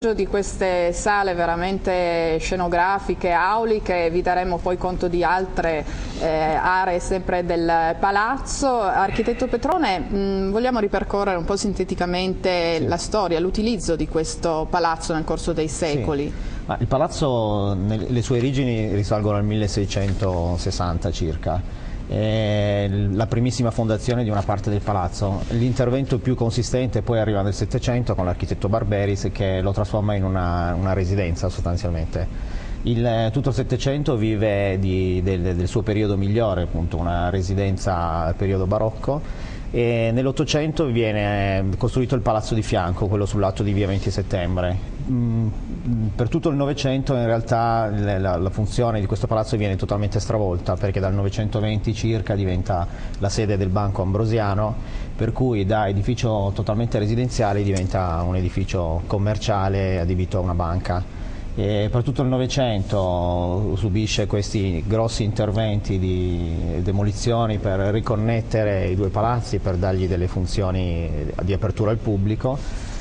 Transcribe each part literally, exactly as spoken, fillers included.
Di queste sale veramente scenografiche, auliche, vi daremo poi conto di altre eh, aree sempre del palazzo. Architetto Petrone, mh, vogliamo ripercorrere un po' sinteticamente sì. la storia, l'utilizzo di questo palazzo nel corso dei secoli. Sì. Ma il palazzo, le sue origini risalgono al milleseicentosessanta circa. È la primissima fondazione di una parte del palazzo. L'intervento più consistente poi arriva nel Settecento con l'architetto Barberis, che lo trasforma in una, una residenza sostanzialmente. Il, tutto il Settecento vive di, del, del suo periodo migliore, appunto una residenza periodo barocco, e nell'Ottocento viene costruito il palazzo di fianco, quello sul lato di via venti settembre. Mm, per tutto il Novecento in realtà la, la funzione di questo palazzo viene totalmente stravolta, perché dal novecentoventi circa diventa la sede del Banco Ambrosiano, per cui da edificio totalmente residenziale diventa un edificio commerciale adibito a una banca. E per tutto il Novecento subisce questi grossi interventi di demolizioni per riconnettere i due palazzi, per dargli delle funzioni di apertura al pubblico.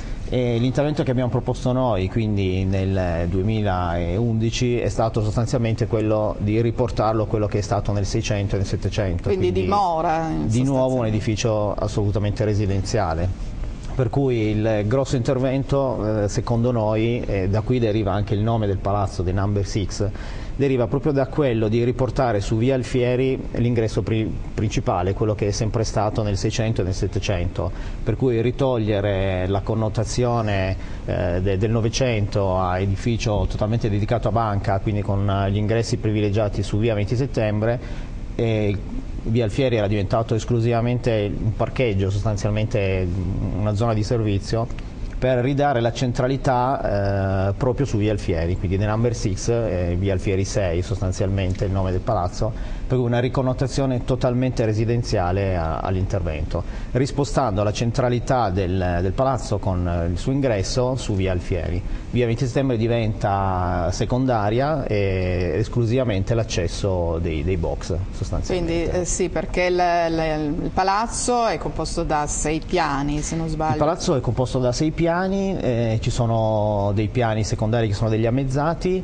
E l'intervento che abbiamo proposto noi, quindi nel duemilaundici, è stato sostanzialmente quello di riportarlo a quello che è stato nel Seicento e nel Settecento. Quindi, quindi dimora. Di nuovo un edificio assolutamente residenziale. Per cui il grosso intervento, eh, secondo noi, e da qui deriva anche il nome del palazzo, The Number Six, deriva proprio da quello di riportare su via Alfieri l'ingresso pri principale, quello che è sempre stato nel Seicento e nel Settecento, per cui ritogliere la connotazione eh, de del Novecento a edificio totalmente dedicato a banca, quindi con gli ingressi privilegiati su via venti settembre, e via Alfieri era diventato esclusivamente un parcheggio, sostanzialmente una zona di servizio, per ridare la centralità eh, proprio su via Alfieri, quindi The Number Six e via Alfieri sei sostanzialmente il nome del palazzo, per cui una riconnotazione totalmente residenziale all'intervento, rispostando la centralità del, del palazzo con il suo ingresso su via Alfieri. Via venti settembre diventa secondaria e esclusivamente l'accesso dei, dei box sostanzialmente. Quindi eh, sì, perché il, il, il palazzo è composto da sei piani, se non sbaglio. Il palazzo è composto da sei piani. Eh, ci sono dei piani secondari che sono degli ammezzati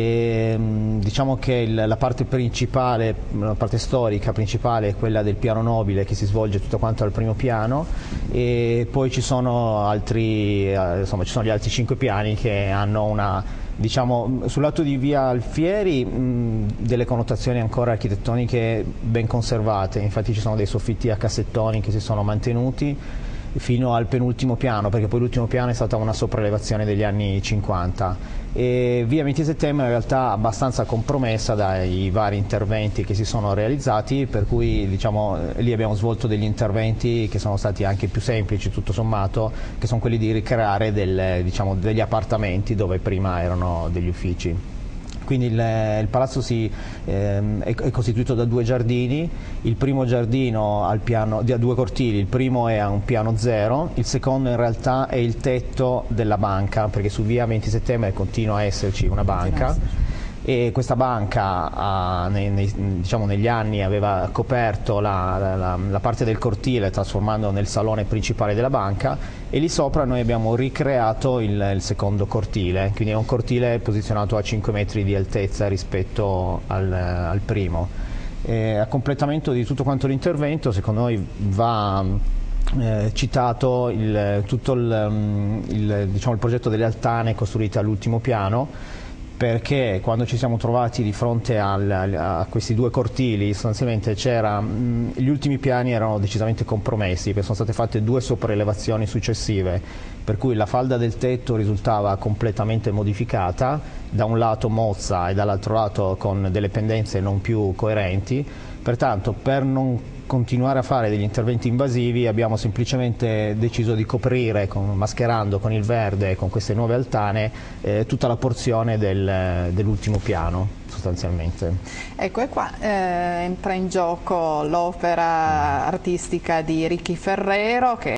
e mh, diciamo che il, la parte principale, la parte storica principale è quella del piano nobile, che si svolge tutto quanto al primo piano, e poi ci sono altri, eh, insomma ci sono gli altri cinque piani che hanno una, diciamo, sul lato di via Alfieri mh, delle connotazioni ancora architettoniche ben conservate. Infatti ci sono dei soffitti a cassettoni che si sono mantenuti fino al penultimo piano, perché poi l'ultimo piano è stata una sopraelevazione degli anni cinquanta, e via venti settembre in realtà abbastanza compromessa dai vari interventi che si sono realizzati, per cui diciamo lì abbiamo svolto degli interventi che sono stati anche più semplici tutto sommato, che sono quelli di ricreare del, diciamo, degli appartamenti dove prima erano degli uffici. Quindi il, il palazzo si, ehm, è, è costituito da due giardini, il primo giardino al piano, ha due cortili, il primo è a un piano zero, il secondo in realtà è il tetto della banca, perché su via venti settembre continua a esserci una banca, e questa banca ha, nei, nei, diciamo, negli anni aveva coperto la, la, la parte del cortile, trasformando nel salone principale della banca, e lì sopra noi abbiamo ricreato il, il secondo cortile, quindi è un cortile posizionato a cinque metri di altezza rispetto al, al primo. E a completamento di tutto quanto l'intervento, secondo noi va eh, citato il, tutto il, il, diciamo, il progetto delle altane costruite all'ultimo piano, perché quando ci siamo trovati di fronte al, a questi due cortili, sostanzialmente c'era, gli ultimi piani erano decisamente compromessi, perché sono state fatte due sopraelevazioni successive, per cui la falda del tetto risultava completamente modificata, da un lato mozza e dall'altro lato con delle pendenze non più coerenti. Pertanto, per non continuare a fare degli interventi invasivi, abbiamo semplicemente deciso di coprire, con, mascherando con il verde, con queste nuove altane, eh, tutta la porzione del, dell'ultimo piano, sostanzialmente. Ecco, e qua eh, entra in gioco l'opera artistica di Ricky Ferrero, che